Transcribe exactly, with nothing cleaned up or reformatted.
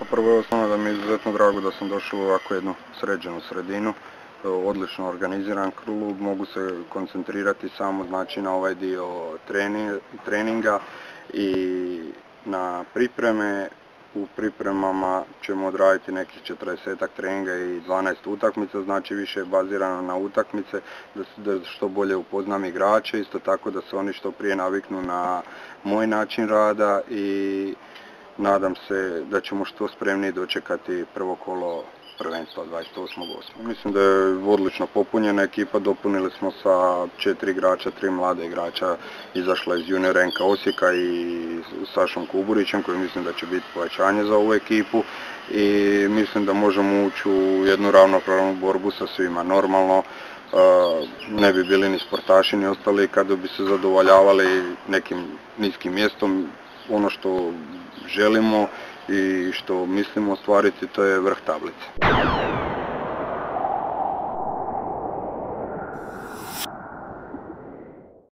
prvo je osnovno da mi je izuzetno drago da sam došao u ovako jednu sređenu sredinu, odlično organiziran klub, mogu se koncentrirati samo znači na ovaj dio treninga i na pripreme. U pripremama ćemo odraditi nekih četrdesetak treninga i dvanaest utakmica, znači više je bazirano na utakmice, da što bolje upoznam igrače, isto tako da se oni što prije naviknu na moj način rada i nadam se da ćemo što spremniji dočekati prvo kolo prvenstva dvadeset osmog osmog Mislim da je odlično popunjena ekipa, dopunili smo sa četiri igrača, tri mlade igrača, izašla iz junior en ka Osijeka i Sašom Kuburićem koji mislim da će biti pojačanje za ovu ekipu i mislim da možemo ući u jednu ravnopravnu borbu sa svima. Normalno ne bi bili ni sportaši ni ostali kada bi se zadovoljavali nekim niskim mjestom. Ono što želimo i što mislimo ostvariti, to je vrh tablice.